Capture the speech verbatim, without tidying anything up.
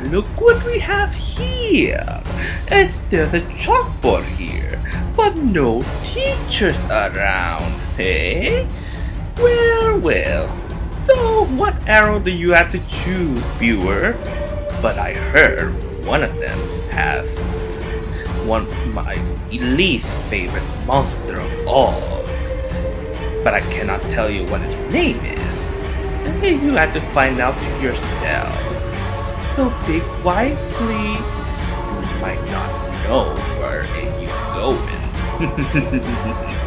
look what we have here! It's there's a chalkboard here, but no teachers around, eh? Well, well. So, what arrow do you have to choose, viewer? But I heard one of them has one of my least favorite monster of all. But I cannot tell you what its name is. And you have to find out yourself. So think wisely. You might not know where you're going.